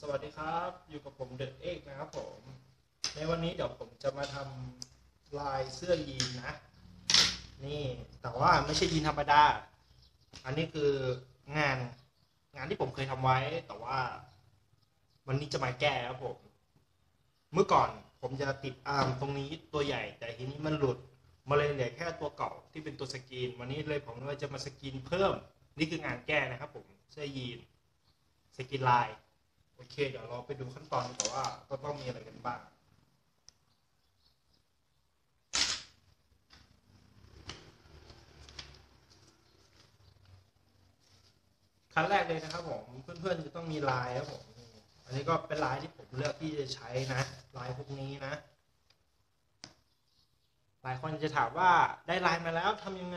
สวัสดีครับอยู่กับผมเดอะเอกนะครับผมในวันนี้เดี๋ยวผมจะมาทำลายเสื้อยีนนะนี่แต่ว่าไม่ใช่ยีนธรรมดาอันนี้คืองานที่ผมเคยทำไว้แต่ว่าวันนี้จะมาแก้ครับผมเมื่อก่อนผมจะติดอาร์มตรงนี้ตัวใหญ่แต่ทีนี้มันหลุดมาเลยเหลือแค่ตัวเก่าที่เป็นตัวสกรีนวันนี้เลยผมเลยจะมาสกรีนเพิ่มนี่คืองานแก้นะครับผมเสื้อยีนสกรีนลายโอเคเดี๋ยวเราไปดูขั้นตอนกันว่าต้องมีอะไรกันบ้างขั้นแรกเลยนะครับผมเพื่อนๆจะต้องมีลายครับผมอันนี้ก็เป็นลายที่ผมเลือกที่จะใช้นะลายพวกนี้นะหลายคนจะถามว่าได้ลายมาแล้วทำยังไง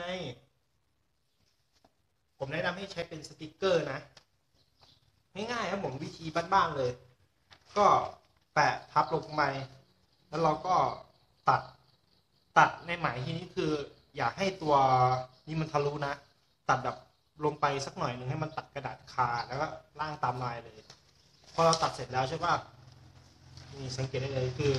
ผมแนะนำให้ใช้เป็นสติกเกอร์นะง่ายๆครับผมวิธีบ้านๆเลยก็แปะทับลงไปแล้วเราก็ตัดในไหมที่นี้คืออยากให้ตัวนี้มันทะลุนะตัดแบบลงไปสักหน่อยหนึ่งให้มันตัดกระดาษคาแล้วก็ล่างตามลายเลยพอเราตัดเสร็จแล้วใช่ป่ะนี่สังเกตได้เลยคือ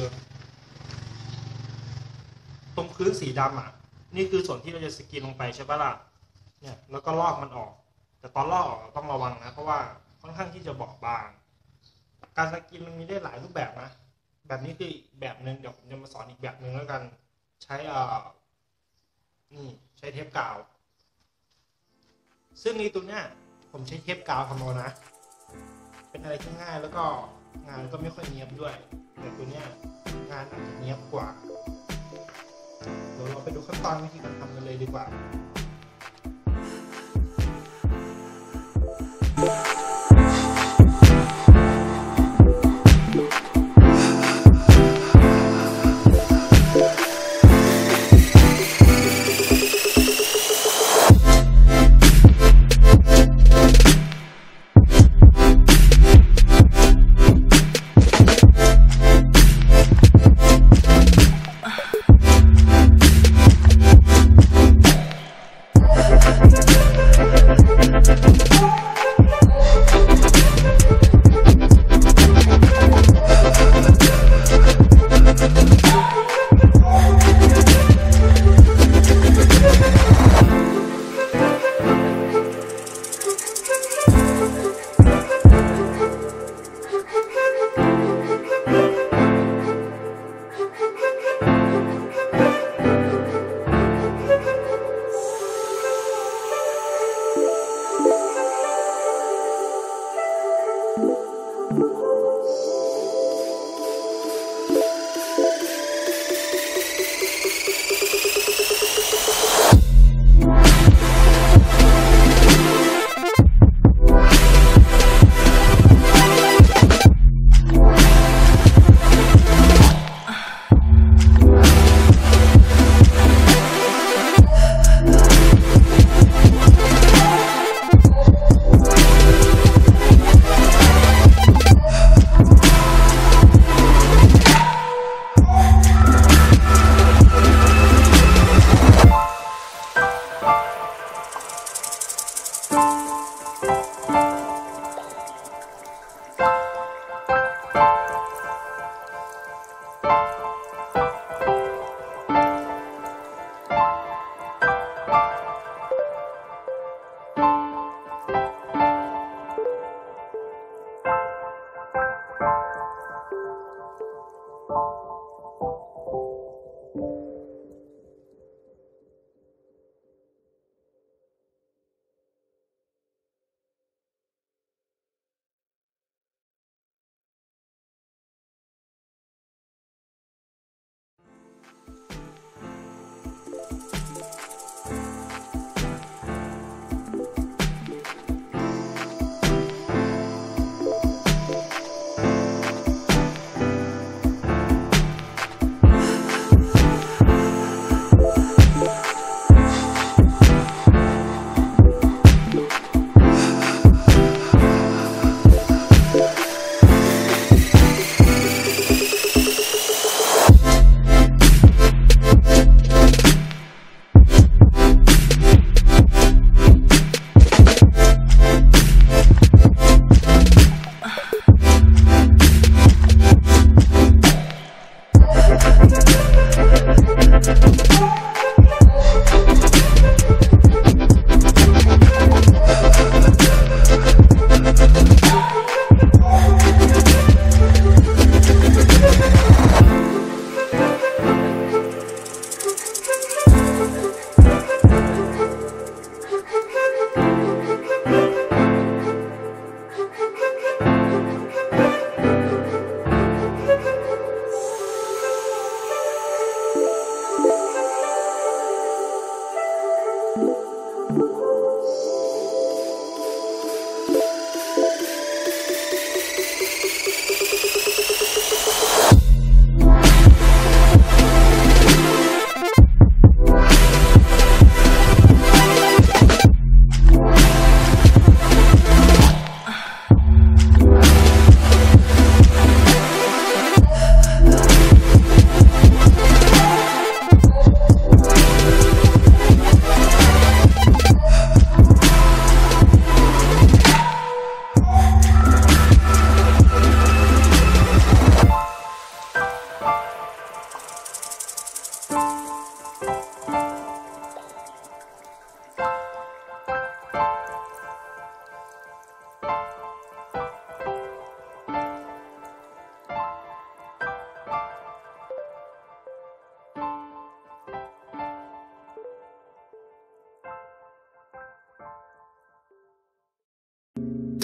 ตรงพื้นสีดำอ่ะนี่คือส่วนที่เราจะสกรีนลงไปใช่ป่ะล่ะเนี่ยแล้วก็ลอกมันออกแต่ตอนลอกต้องระวังนะเพราะว่าค่อนข้างที่จะบอบบางการสกรีนมันมีได้หลายรูปแบบนะแบบนี้คือแบบหนึ่งเดี๋ยวผมจะมาสอนอีกแบบหนึ่งแล้วกันใช้นี่ใช้เทปกาวซึ่งในตัวเนี้ยผมใช้เทปกาวทำเอานะเป็นอะไรที่ง่ายแล้วก็งานก็ไม่ค่อยเนียบด้วยแต่ตัวเนี้ยงานอาจจะเนียบกว่าเดี๋ยวเราไปดูขั้นตอนวิธีการทำกันเลยดีกว่า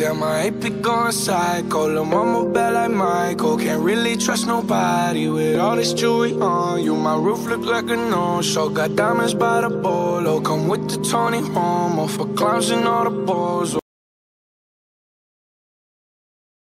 Damn, I hate be going psycho. Lil' mama bad like Michael. Can't really trust nobody with all this jewelry on you. My roof look like a no-show. Got diamonds by the bolo. Come with the Tony Romo for clowns and all the balls.